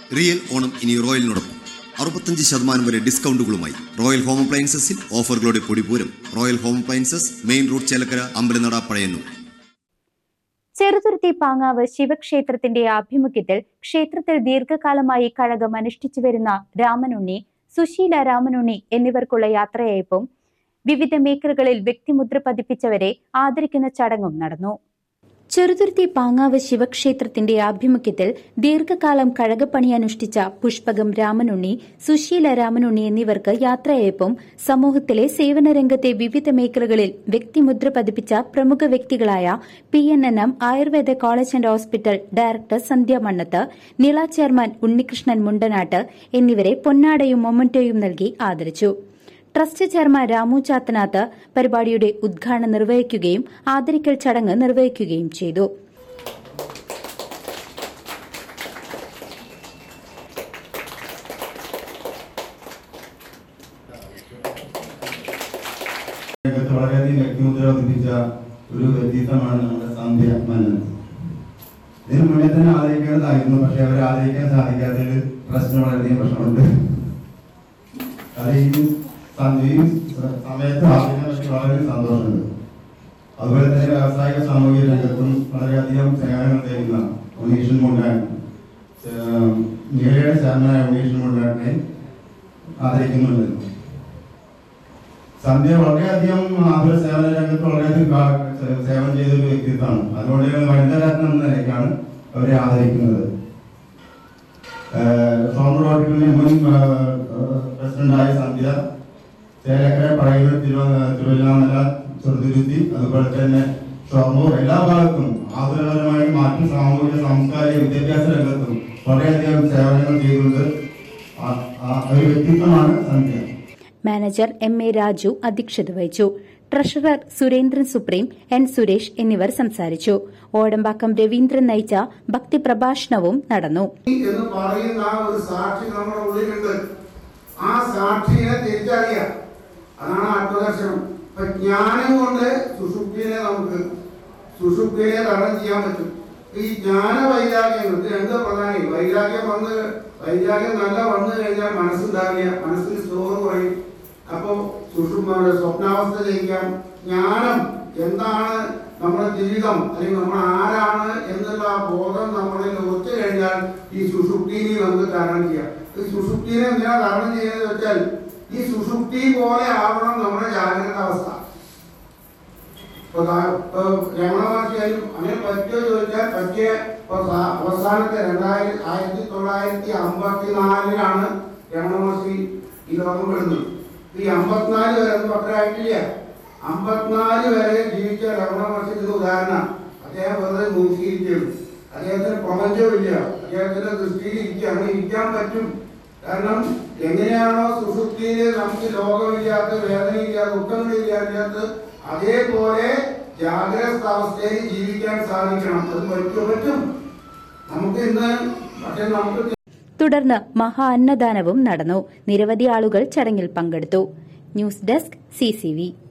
Real Onam ഇനി റോയലിനോടൊപ്പം 65% വരെ ഡിസ്കൗണ്ടുകളുമായി റോയൽ ഹോം അപ്ലയൻസസിൽ ഓഫറുകളുടെ പൊടിപൂരം. Royal Home Appliances, main road, Chelakkara, Ambalanada, Pazhayannur. Cheruthuruthy Pangavu ശിവക്ഷേത്രത്തിന്റെ ആഭിമുഖ്യത്തിൽ ക്ഷേത്രത്തിൽ ദീർഘകാലമായി കഴകം അനുഷ്ഠിച്ചുവരുന്ന രാമനുണ്ണി, സുശീല രാമനുണ്ണി എന്നിവർക്കുള്ള യാത്രയയപ്പും വിവിധ മേഖലകളിൽ വ്യക്തിമുദ്ര പതിപ്പിച്ചവരെ ആദരിക്കുന്ന ചടങ്ങും നടന്നു. ചെറുതുരുത്തി പാങ്ങാവ് ശിവക്ഷേത്രത്തിന്റെ ആഭിമുഖ്യത്തിൽ ദീർഘകാലം കഴകപ്പണി അനുഷ്ഠിച്ച പുഷ്പകം രാമനുണ്ണി, സുശീല രാമനുണ്ണി എന്നിവർക്ക് യാത്രയയപ്പും സമൂഹത്തിലെ സേവനരംഗത്തെ വിവിധ മേഖലകളിൽ വ്യക്തിമുദ്ര പതിപ്പിച്ച പ്രമുഖ വ്യക്തികളായ PNNM Ayurveda college and hospital director Sandhya Mannath, Nila chairman Unnikrishnan Mundanattu എന്നിവരെ പൊന്നാടയും മൊമന്റോയും നൽകി ആദരിച്ചു. ട്രസ്റ്റ് ചെയർമാൻ രാമു ചാത്തനാത്ത് പരിപാടിയുടെ ഉദ്ഘാടനം നിർവഹിക്കുകയും ആദരിക്കൽ ചടങ്ങ് നിർവഹിക്കുകയും ചെയ്തു. വളരെയധികം വ്യക്തിമുദ്ര പതിപ്പിച്ച ഒരു വ്യക്തിത്വമാണ് നമ്മുടെ സന്ധ്യ മന്നൻ. ഇതിന് മുന്നേ തന്നെ ആദരിക്കേണ്ടതായിരുന്നു, പക്ഷെ അവരെ ആദരിക്കാൻ സാധിക്കാത്തതിൽ വളരെയധികം പ്രശ്നമുണ്ട്. അത് ഈ സമയത്ത് വളരെ സന്തോഷമുണ്ട്. അതുപോലെ തന്നെ വ്യാവസായിക സാമൂഹിക രംഗത്തും വളരെയധികം സേവനങ്ങൾ ചെയ്യുന്ന ഉണ്ണീഷൻ മുണ്ടാൻ, നീലയുടെ ചെയർമാനായ ഉണ്ണീഷൻ മുണ്ടാനെ ആദരിക്കുന്നുണ്ട്. സന്ധ്യ വളരെയധികം ആതുര സേവന രംഗത്ത് വളരെയധികം സേവനം ചെയ്തൊരു വ്യക്തിത്വമാണ്. അതുകൊണ്ട് വനിതാരത്നം എന്ന നിലയ്ക്കാണ് അവരെ ആദരിക്കുന്നത്. ഷൊർണൂർ റോട്ടിലെ മുൻ പ്രസിഡന്റായ സന്ധ്യ ചേലക്കര, പഴയന്നൂർ, തിരുവല്ലാമല, ചെറുതുരുത്തി, അതുപോലെ തന്നെ ഷൊർണൂർ എല്ലാ ഭാഗത്തും ആതുരപരമായും മറ്റു സാമൂഹിക സാംസ്കാരിക വിദ്യാഭ്യാസ രംഗത്തും വളരെയധികം സേവനങ്ങൾ ചെയ്തുകൊണ്ട് ഒരു വ്യക്തിത്വമാണ് സന്ധ്യ. മാനേജർ MA രാജു അധ്യക്ഷത വഹിച്ചു. Treasurer Surendran Supreme, N Suresh എന്നിവർ സംസാരിച്ചു. ഓടമ്പാക്കം രവീന്ദ്രൻ നയിച്ച ഭക്തി പ്രഭാഷണവും നടന്നു. ആ സാക്ഷിയെ തിരിച്ചറിയാം, അതാണ് ആത്മദർശനം. ഇപ്പൊ ജ്ഞാനം കൊണ്ട് സുഷുപ്തിയെ തരണം ചെയ്യാൻ പറ്റും. ഈ ജ്ഞാന വൈരാഗ്യങ്ങൾ രണ്ട് പ്രധാനി. വൈരാഗ്യം നല്ല വന്നു കഴിഞ്ഞാൽ മനസ്സുണ്ടാവില്ല, മനസ്സിന് സ്ലോറ് കുറയും. അപ്പൊ സ്വപ്നാവസ്ഥ ജയിക്കാം. ജ്ഞാനം എന്താണ്, നമ്മുടെ ജീവിതം അല്ലെങ്കിൽ നമ്മൾ ആരാണ് എന്നുള്ള ആ ബോധം നമ്മളിൽ ഒത്തു കഴിഞ്ഞാൽ ഈ സുഷുപ്തിനെ നമുക്ക് തരണം ചെയ്യാം. ഈ സുഷുപ്തിനെ എന്തിനാ തരണം ചെയ്യുന്നത് വെച്ചാൽ ഈ സുഷുപ്തി പോലെ ആവണം നമ്മുടെ ജാഗ്രത അവസ്ഥ. രമണ മഹർഷിയായാലും അങ്ങനെ പറ്റിയോ ചോദിച്ചാൽ പറ്റിയ അവസാനത്തെ 1954 രമണ മഹർഷി ഈ ലോകം വിടുന്നത്. ഈ 54 വരെ ഒന്നും പത്രമായിട്ടില്ല. 54 വരെ ജീവിച്ച രമണ മഹർഷിക്ക് ഉദാഹരണം. അദ്ദേഹം വെറുതെ നോക്കിയിരിക്കുകയാണ്. അദ്ദേഹത്തിന് പ്രപഞ്ചമില്ല, അദ്ദേഹത്തിന്റെ ദൃഷ്ടിയിൽ അങ്ങനെ ഇരിക്കാൻ പറ്റും. കാരണം എങ്ങനെയാണോ സുഷുപ്തിയില് നമുക്ക് ലോകമില്ലാത്ത, വേദനയില്ലാത്ത, ദുഃഖങ്ങളില്ലാത്ത, അതേപോലെ ജാഗ്രത അവസ്ഥയിൽ ജീവിക്കാൻ സാധിക്കണം. അത് പറ്റും നമുക്ക് ഇന്ന്. പക്ഷെ നമുക്ക് തുടർന്ന് മഹാ അന്നദാനവും നടന്നു. നിരവധി ആളുകൾ ചടങ്ങിൽ പങ്കെടുത്തു. News desk CCV.